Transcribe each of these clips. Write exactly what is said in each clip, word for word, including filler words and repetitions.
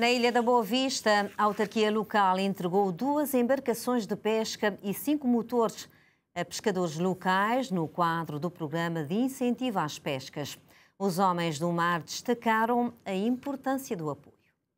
Na Ilha da Boa Vista, a autarquia local entregou duas embarcações de pesca e cinco motores a pescadores locais no quadro do programa de incentivo às pescas. Os homens do mar destacaram a importância do apoio.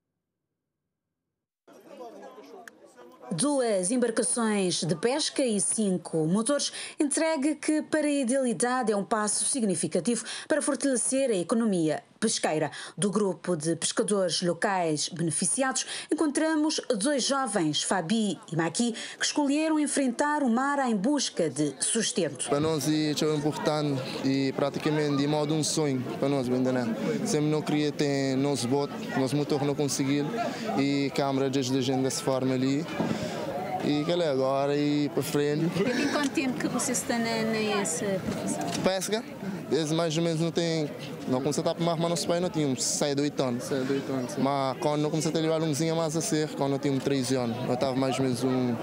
Duas embarcações de pesca e cinco motores, entregue que para a idealidade é um passo significativo para fortalecer a economia pesqueira. Do grupo de pescadores locais beneficiados, encontramos dois jovens, Fabi e Maqui, que escolheram enfrentar o mar em busca de sustento. Para nós é importante e praticamente de modo um sonho para nós, né? Sempre não queria ter nosso bote, nosso motor não conseguiu e a câmara desde a gente dessa forma ali. E que é agora e para frente. Tem quanto tempo que você está nessa profissão? Pesca, desde mais ou menos não tem. Não comecei a estar para mar, mas não se vai, não tinha seis, oito anos. seis, oito anos. Mas quando não comecei a levar umzinho mais a ser, quando eu tinha treze anos, eu estava mais ou menos um.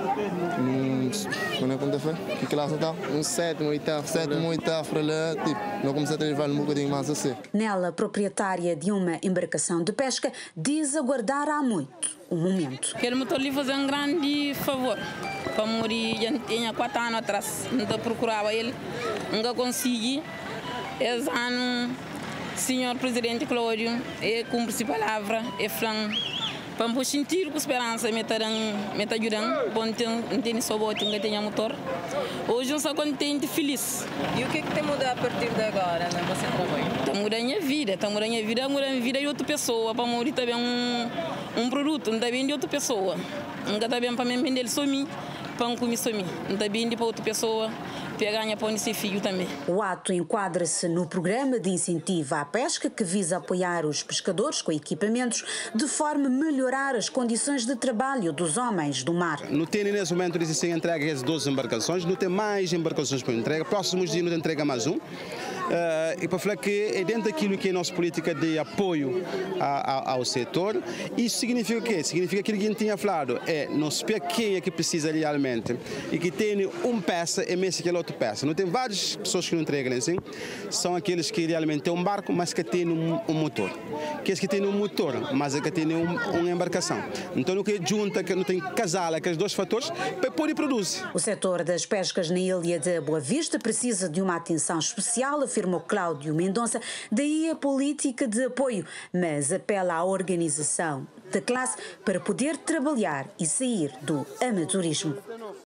um quando é que foi? Que classe eu estava? Um sétimo, oitavo. Sétimo, oitavo para lá, tipo, não comecei a levar um bocadinho mais a ser. Nela, proprietária de uma embarcação de pesca, diz aguardar há muito o momento. Quero-me lhe fazer um grande favor. Para morir, já tinha quatro anos atrás, não procurava ele, nunca consegui. Esse ano, senhor presidente Cláudio, é cumpre-se palavra, é flan, para me sentir com esperança, me está ajudando, para não ter só bote, não tenha motor. Hoje eu sou contente e feliz. E o que é que tem mudado a partir de agora, né, você trabalha? Está mudando a minha vida, está mudando a minha vida, mudando a vida de outra pessoa, para morir também um, um produto, não está bem de outra pessoa. Não está bem para mim vender só mim, para comer só mim, não está bem de para outra pessoa. Ganha para ser filho também. O ato enquadra-se no programa de incentivo à pesca que visa apoiar os pescadores com equipamentos de forma a melhorar as condições de trabalho dos homens do mar. Não tem nesse momento existem entrega de doze embarcações, não tem mais embarcações para entrega. Próximos dias não entrega mais um. Uh, e para falar que é dentro daquilo que é a nossa política de apoio a, a, ao setor, isso significa o quê? Significa aquilo que a gente tinha falado, é não saber quem é que precisa realmente e que tem uma peça e mesmo aquela outra peça. Não tem várias pessoas que não entregam assim, são aqueles que realmente têm um barco, mas que têm um, um motor. Aqueles que têm um motor, mas que têm um, uma embarcação. Então não que junta, que não tem casal, aqueles dois fatores, para pôr e produzir. O setor das pescas na Ilha da Boa Vista precisa de uma atenção especial, afirmou Cláudio Mendonça, daí a política de apoio, mas apela à organização da classe para poder trabalhar e sair do amadorismo.